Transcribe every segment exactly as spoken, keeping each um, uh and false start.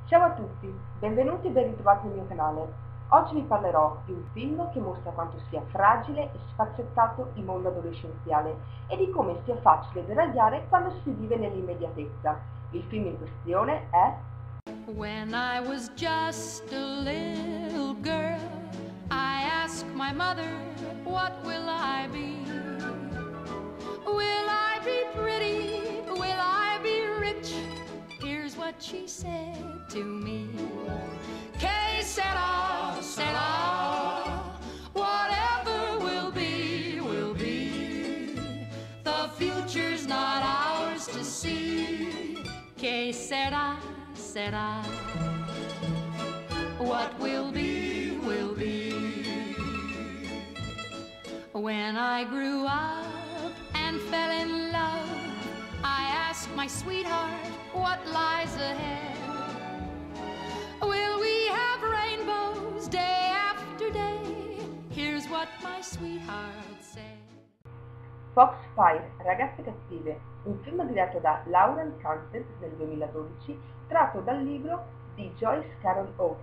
Ciao a tutti, benvenuti e ben ritrovati al mio canale. Oggi vi parlerò di un film che mostra quanto sia fragile e sfaccettato il mondo adolescenziale e di come sia facile deragliare quando si vive nell'immediatezza. Il film in questione è When I was just a little girl, I asked my mother, what will I be? Will I be pretty? Will I be rich? Here's what she said to me. Que sera, sera, whatever will be, will be. The future's not ours to see. Que sera, sera. What will be, will be. When I grew up and fell in love, I asked my sweetheart what lies ahead. Will we have rainbows day after day? Here's what my sweetheart said. Foxfire, Ragazze cattive, un film diretto da Lauren Canted nel duemiladodici, tratto dal libro di Joyce Carol Oates.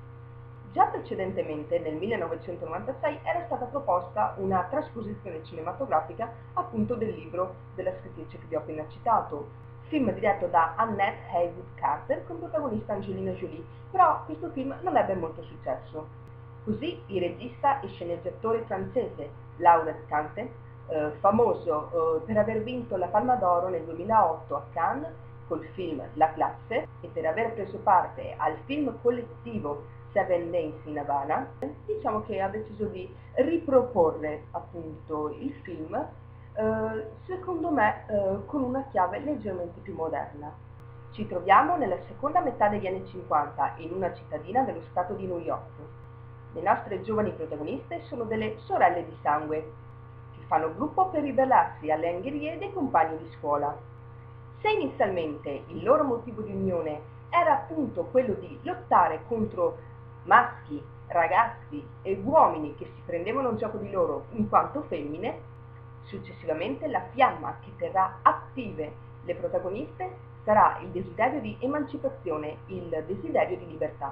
Già precedentemente, nel millenovecentonovantasei, era stata proposta una trasposizione cinematografica appunto del libro della scrittrice che vi ho appena citato, film diretto da Annette Haywood Carter con protagonista Angelina Jolie, però questo film non ebbe molto successo. Così il regista e sceneggiatore francese Laurent Cantet, eh, famoso eh, per aver vinto la Palma d'Oro nel duemilaotto a Cannes col film La Classe e per aver preso parte al film collettivo Seven Days in Havana, diciamo che ha deciso di riproporre appunto il film, eh, secondo me eh, con una chiave leggermente più moderna. Ci troviamo nella seconda metà degli anni cinquanta in una cittadina dello stato di New York. Le nostre giovani protagoniste sono delle sorelle di sangue, che fanno gruppo per ribellarsi alle angherie dei compagni di scuola. Se inizialmente il loro motivo di unione era appunto quello di lottare contro maschi, ragazzi e uomini che si prendevano gioco di loro in quanto femmine, successivamente la fiamma che terrà attive le protagoniste sarà il desiderio di emancipazione, il desiderio di libertà.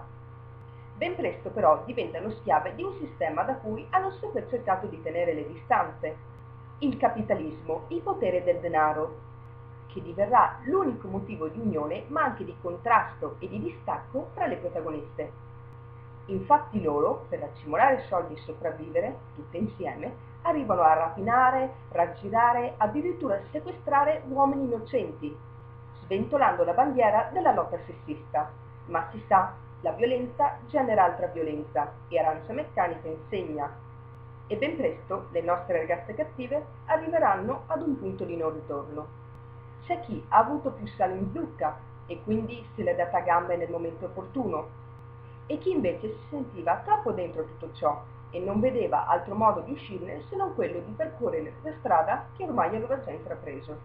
Ben presto però diventano schiave di un sistema da cui hanno sempre cercato di tenere le distanze, il capitalismo, il potere del denaro, che diverrà l'unico motivo di unione ma anche di contrasto e di distacco fra le protagoniste. Infatti loro, per raccimolare soldi e sopravvivere, tutte insieme, arrivano a rapinare, raggirare, addirittura sequestrare uomini innocenti, sventolando la bandiera della lotta sessista. Ma si sa, la violenza genera altra violenza e Arancia Meccanica insegna. E ben presto le nostre ragazze cattive arriveranno ad un punto di non ritorno. C'è chi ha avuto più sale in zucca e quindi se l'è data a gambe nel momento opportuno, e chi invece si sentiva troppo dentro tutto ciò e non vedeva altro modo di uscirne se non quello di percorrere la strada che ormai aveva già intrapreso.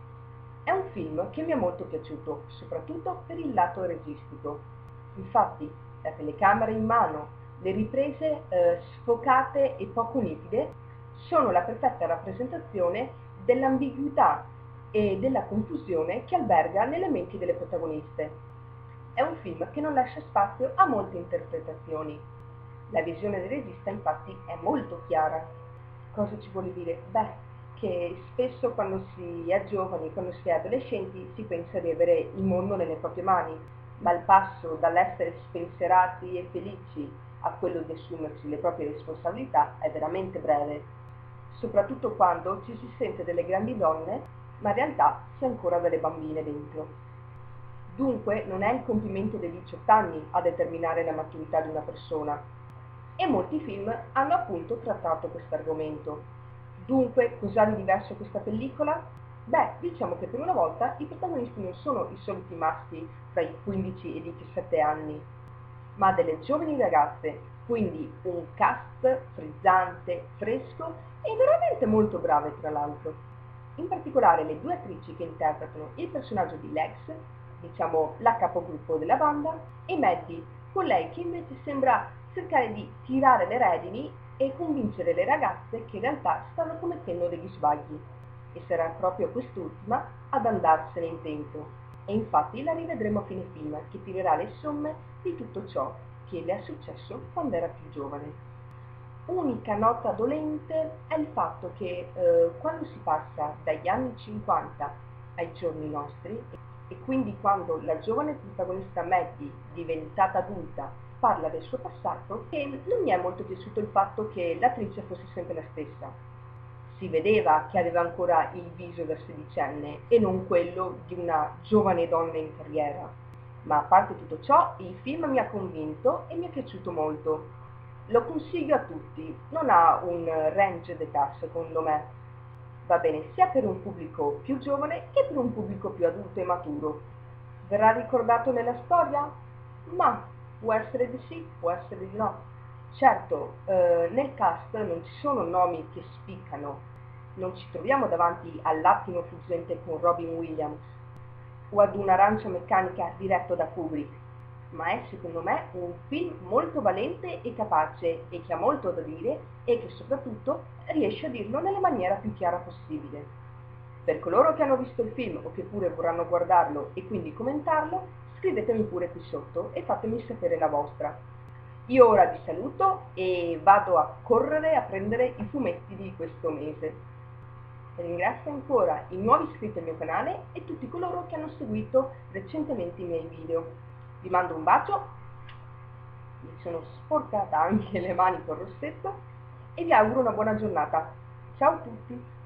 È un film che mi è molto piaciuto, soprattutto per il lato registico. Infatti, la telecamera in mano, le riprese eh, sfocate e poco nitide sono la perfetta rappresentazione dell'ambiguità e della confusione che alberga nelle menti delle protagoniste. È un film che non lascia spazio a molte interpretazioni. La visione del regista infatti è molto chiara. Cosa ci vuole dire? Beh, che spesso quando si è giovani, quando si è adolescenti, si pensa di avere il mondo nelle proprie mani, ma il passo dall'essere spensierati e felici a quello di assumersi le proprie responsabilità è veramente breve, soprattutto quando ci si sente delle grandi donne, ma in realtà si è ancora delle bambine dentro. Dunque non è il compimento dei diciotto anni a determinare la maturità di una persona. E molti film hanno appunto trattato questo argomento. Dunque, cos'ha di diverso questa pellicola? Beh, diciamo che per una volta i protagonisti non sono i soliti maschi tra i quindici e i diciassette anni, ma delle giovani ragazze, quindi un cast frizzante, fresco e veramente molto brave tra l'altro. In particolare le due attrici che interpretano il personaggio di Lex, diciamo la capogruppo della banda, e Maddie, colei che invece sembra cercare di tirare le redini e convincere le ragazze che in realtà stanno commettendo degli sbagli, e sarà proprio quest'ultima ad andarsene in tempo. e infatti la rivedremo a fine film, che tirerà le somme di tutto ciò che le è successo quando era più giovane. Unica nota dolente è il fatto che eh, quando si passa dagli anni cinquanta ai giorni nostri, e quindi quando la giovane protagonista Maggie, diventata adulta, parla del suo passato, che non mi è molto piaciuto il fatto che l'attrice fosse sempre la stessa. Si vedeva che aveva ancora il viso da sedicenne e non quello di una giovane donna in carriera. Ma a parte tutto ciò, il film mi ha convinto e mi è piaciuto molto. Lo consiglio a tutti, non ha un range d'età secondo me. Va bene sia per un pubblico più giovane che per un pubblico più adulto e maturo. Verrà ricordato nella storia? Ma può essere di sì, può essere di no. Certo, eh, nel cast non ci sono nomi che spiccano, non ci troviamo davanti all'attimo fuggente con Robin Williams o ad un'arancia meccanica diretto da Kubrick, ma è secondo me un film molto valente e capace e che ha molto da dire e che soprattutto riesce a dirlo nella maniera più chiara possibile. Per coloro che hanno visto il film o che pure vorranno guardarlo e quindi commentarlo, scrivetemi pure qui sotto e fatemi sapere la vostra. Io ora vi saluto e vado a correre a prendere i fumetti di questo mese. Ringrazio ancora i nuovi iscritti al mio canale e tutti coloro che hanno seguito recentemente i miei video. Vi mando un bacio, mi sono sporcata anche le mani col rossetto e vi auguro una buona giornata. Ciao a tutti!